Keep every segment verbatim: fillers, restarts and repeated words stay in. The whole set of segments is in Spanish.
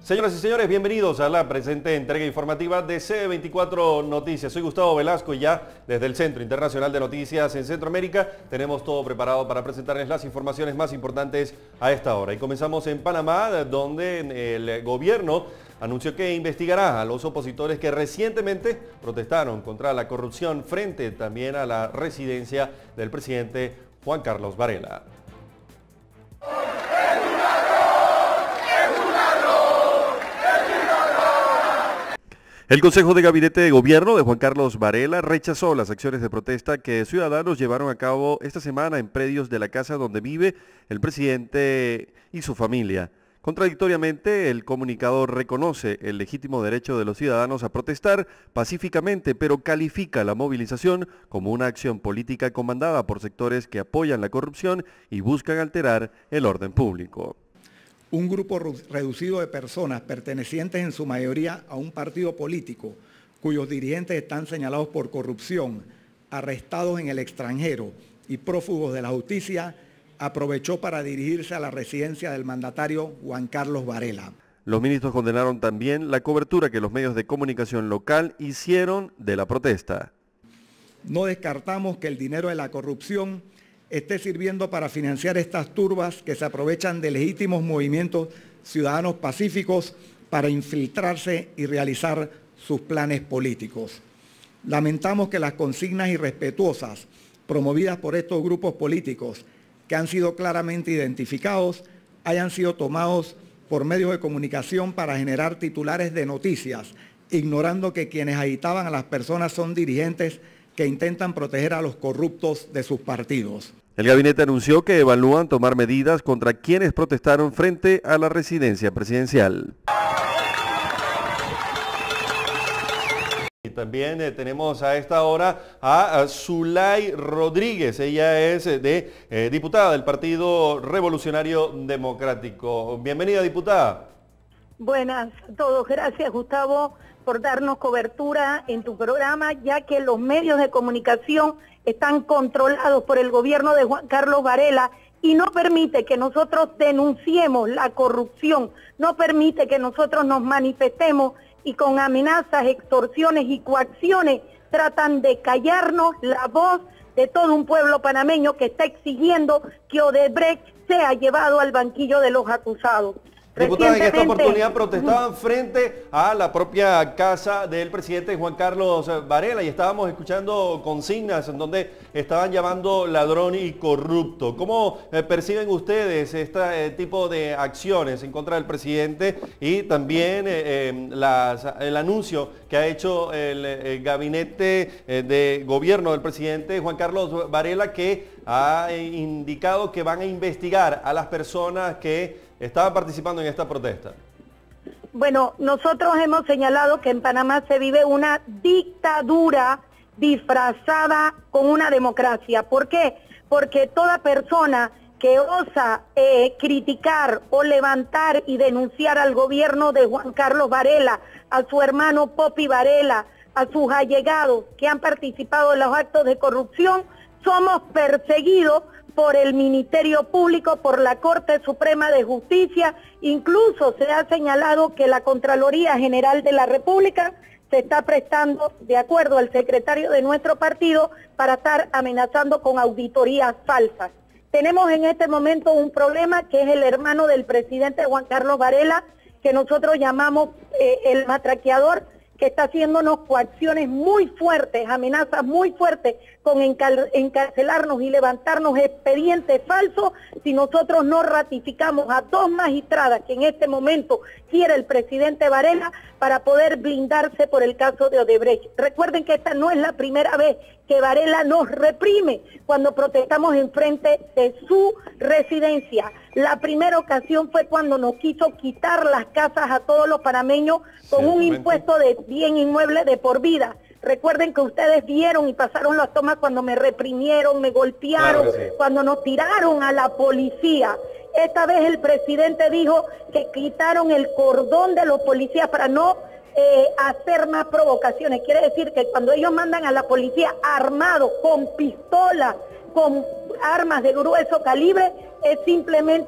Señoras y señores, bienvenidos a la presente entrega informativa de C veinticuatro Noticias. Soy Gustavo Velasco y ya desde el Centro Internacional de Noticias en Centroamérica tenemos todo preparado para presentarles las informaciones más importantes a esta hora. Y comenzamos en Panamá, donde el gobierno anunció que investigará a los opositores que recientemente protestaron contra la corrupción frente también a la residencia del presidente Juan Carlos Varela. El Consejo de Gabinete de Gobierno de Juan Carlos Varela rechazó las acciones de protesta que ciudadanos llevaron a cabo esta semana en predios de la casa donde vive el presidente y su familia. Contradictoriamente, el comunicador reconoce el legítimo derecho de los ciudadanos a protestar pacíficamente, pero califica la movilización como una acción política comandada por sectores que apoyan la corrupción y buscan alterar el orden público. Un grupo reducido de personas pertenecientes en su mayoría a un partido político, cuyos dirigentes están señalados por corrupción, arrestados en el extranjero y prófugos de la justicia, aprovechó para dirigirse a la residencia del mandatario Juan Carlos Varela. Los ministros condenaron también la cobertura que los medios de comunicación local hicieron de la protesta. No descartamos que el dinero de la corrupción esté sirviendo para financiar estas turbas que se aprovechan de legítimos movimientos ciudadanos pacíficos para infiltrarse y realizar sus planes políticos. Lamentamos que las consignas irrespetuosas promovidas por estos grupos políticos que han sido claramente identificados hayan sido tomados por medios de comunicación para generar titulares de noticias, ignorando que quienes agitaban a las personas son dirigentes que intentan proteger a los corruptos de sus partidos. El gabinete anunció que evalúan tomar medidas contra quienes protestaron frente a la residencia presidencial. Y también eh, tenemos a esta hora a, a Zulay Rodríguez. Ella es eh, de eh, diputada del Partido Revolucionario Democrático. Bienvenida, diputada. Buenas a todos. Gracias, Gustavo, por darnos cobertura en tu programa, ya que los medios de comunicación están controlados por el gobierno de Juan Carlos Varela y no permite que nosotros denunciemos la corrupción, no permite que nosotros nos manifestemos y con amenazas, extorsiones y coacciones tratan de callarnos la voz de todo un pueblo panameño que está exigiendo que Odebrecht sea llevado al banquillo de los acusados. Diputadas, en esta oportunidad protestaban frente a la propia casa del presidente Juan Carlos Varela y estábamos escuchando consignas en donde estaban llamando ladrón y corrupto. ¿Cómo eh, perciben ustedes este eh, tipo de acciones en contra del presidente y también eh, eh, las, el anuncio que ha hecho el, el gabinete eh, de gobierno del presidente Juan Carlos Varela, que ha indicado que van a investigar a las personas que estaban participando en esta protesta? Bueno, nosotros hemos señalado que en Panamá se vive una dictadura disfrazada con una democracia. ¿Por qué? Porque toda persona que osa eh, criticar o levantar y denunciar al gobierno de Juan Carlos Varela, a su hermano Popi Varela, a sus allegados que han participado en los actos de corrupción, somos perseguidos por el Ministerio Público, por la Corte Suprema de Justicia. Incluso se ha señalado que la Contraloría General de la República se está prestando, de acuerdo al secretario de nuestro partido, para estar amenazando con auditorías falsas. Tenemos en este momento un problema que es el hermano del presidente Juan Carlos Varela, que nosotros llamamos eh, el matraqueador, que está haciéndonos coacciones muy fuertes, amenazas muy fuertes con encar encarcelarnos y levantarnos expedientes falsos si nosotros no ratificamos a dos magistradas que en este momento quiere el presidente Varela para poder blindarse por el caso de Odebrecht. Recuerden que esta no es la primera vez que Varela nos reprime cuando protestamos enfrente de su residencia. La primera ocasión fue cuando nos quiso quitar las casas a todos los panameños con un impuesto de bien inmueble de por vida. Recuerden que ustedes vieron y pasaron las tomas cuando me reprimieron, me golpearon, claro sí. Cuando nos tiraron a la policía. Esta vez el presidente dijo que quitaron el cordón de los policías para no eh, hacer más provocaciones. Quiere decir que cuando ellos mandan a la policía armados, con pistolas, con armas de grueso calibre, es simplemente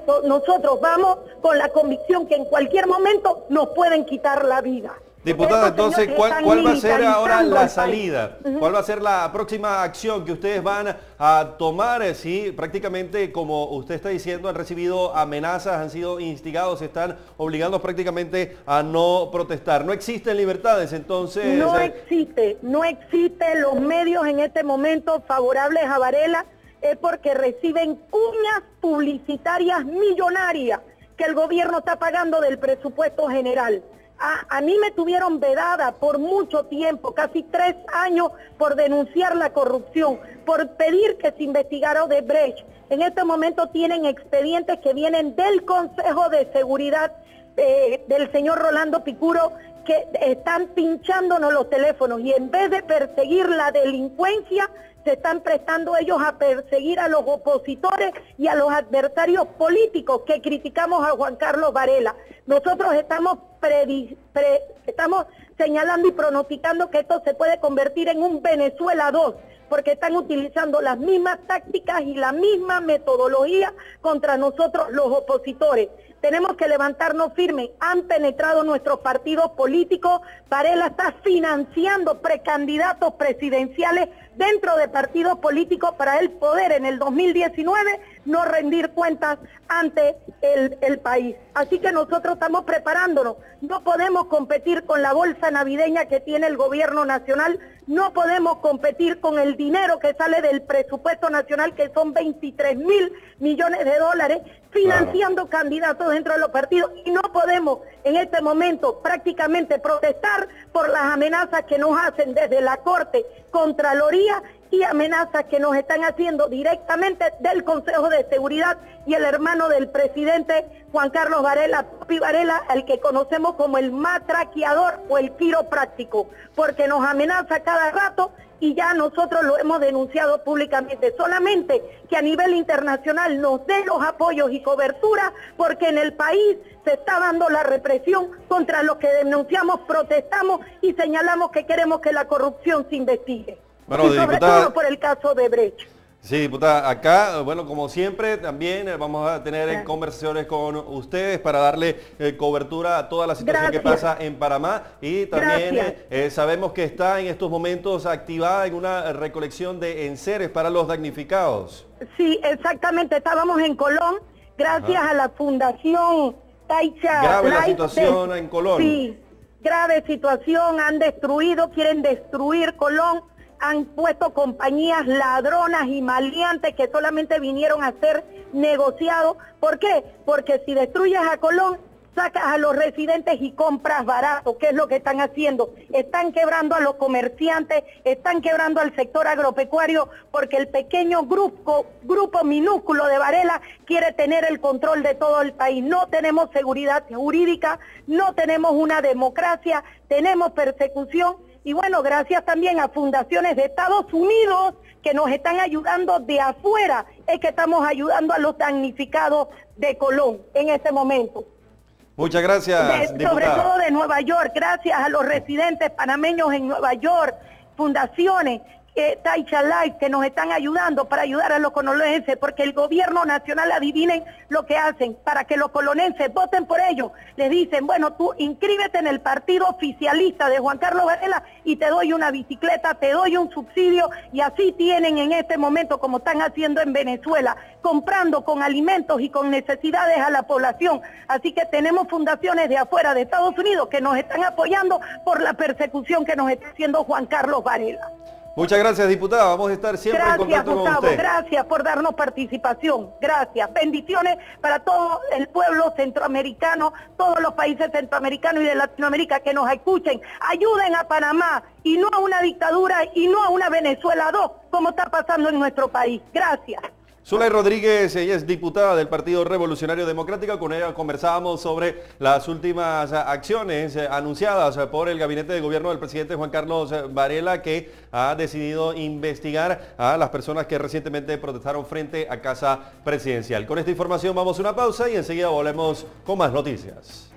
momento nosotros vamos con la convicción que en cualquier momento nos pueden quitar la vida. Diputada, entonces, ¿cuál, ¿cuál va a ser ahora la salida? Uh-huh. ¿Cuál va a ser la próxima acción que ustedes van a tomar? Si prácticamente, como usted está diciendo, han recibido amenazas, han sido instigados, se están obligando prácticamente a no protestar. ¿No existen libertades entonces? No existe, no existe. Los medios en este momento favorables a Varela es porque reciben cuñas publicitarias millonarias que el gobierno está pagando del presupuesto general. A, a mí me tuvieron vedada por mucho tiempo, casi tres años, por denunciar la corrupción, por pedir que se investigara Odebrecht. En este momento tienen expedientes que vienen del Consejo de Seguridad eh, del señor Rolando Picuro, que están pinchándonos los teléfonos y en vez de perseguir la delincuencia, se están prestando ellos a perseguir a los opositores y a los adversarios políticos que criticamos a Juan Carlos Varela. Nosotros estamos, pre, pre, estamos señalando y pronosticando que esto se puede convertir en un Venezuela dos, porque están utilizando las mismas tácticas y la misma metodología contra nosotros los opositores. Tenemos que levantarnos firmes. Han penetrado nuestros partidos políticos. Varela está financiando precandidatos presidenciales dentro de partidos políticos para el poder en el dos mil diecinueve no rendir cuentas ante el, el país. Así que nosotros estamos preparándonos. No podemos competir con la bolsa navideña que tiene el gobierno nacional. No podemos competir con el dinero que sale del presupuesto nacional, que son veintitrés mil millones de dólares, financiando claro. candidatos dentro de los partidos. Y no podemos en este momento prácticamente protestar por las amenazas que nos hacen desde la Corte, Contraloría y amenazas que nos están haciendo directamente del Consejo de Seguridad y el hermano del presidente Juan Carlos Varela, Papi Varela, al que conocemos como el matraqueador o el quiropráctico, porque nos amenaza cada rato y ya nosotros lo hemos denunciado públicamente. Solamente que a nivel internacional nos dé los apoyos y cobertura, porque en el país se está dando la represión contra los que denunciamos, protestamos y señalamos que queremos que la corrupción se investigue. Bueno, y sobre diputada, todo por el caso de Brecht. Sí, diputada, acá, bueno, como siempre, también vamos a tener Gracias. conversaciones con ustedes para darle eh, cobertura a toda la situación Gracias. que pasa en Panamá y también eh, sabemos que está en estos momentos activada en una recolección de enseres para los damnificados. Sí, exactamente, estábamos en Colón, gracias Ajá. a la Fundación Taicha. Grave la situación de, en Colón. Sí, grave situación, han destruido, quieren destruir Colón. Han puesto compañías ladronas y maleantes que solamente vinieron a ser negociados. ¿Por qué? Porque si destruyes a Colón, sacas a los residentes y compras barato, que es lo que están haciendo. Están quebrando a los comerciantes, están quebrando al sector agropecuario, porque el pequeño grupo, grupo minúsculo de Varela quiere tener el control de todo el país. No tenemos seguridad jurídica, no tenemos una democracia, tenemos persecución. Y bueno, gracias también a fundaciones de Estados Unidos que nos están ayudando de afuera, es que estamos ayudando a los damnificados de Colón en este momento. Muchas gracias, de, sobre todo de Nueva York, gracias a los residentes panameños en Nueva York, fundaciones, eh, Taicha Life, que nos están ayudando para ayudar a los colonenses, porque el gobierno nacional, adivinen lo que hacen, para que los colonenses voten por ellos. Les dicen, bueno, tú inscríbete en el partido oficialista de Juan Carlos Varela y te doy una bicicleta, te doy un subsidio, y así tienen en este momento, como están haciendo en Venezuela, comprando con alimentos y con necesidades a la población. Así que tenemos fundaciones de afuera de Estados Unidos que nos están apoyando por la persecución que nos está haciendo Juan Carlos Varela. Muchas gracias, diputada. Vamos a estar siempre gracias, en contacto Gustavo, con usted. Gracias por darnos participación. Gracias. Bendiciones para todo el pueblo centroamericano, todos los países centroamericanos y de Latinoamérica que nos escuchen. Ayuden a Panamá y no a una dictadura y no a una Venezuela dos, como está pasando en nuestro país. Gracias. Zulay Rodríguez, ella es diputada del Partido Revolucionario Democrático. Con ella conversábamos sobre las últimas acciones anunciadas por el gabinete de gobierno del presidente Juan Carlos Varela, que ha decidido investigar a las personas que recientemente protestaron frente a Casa Presidencial. Con esta información vamos a una pausa y enseguida volvemos con más noticias.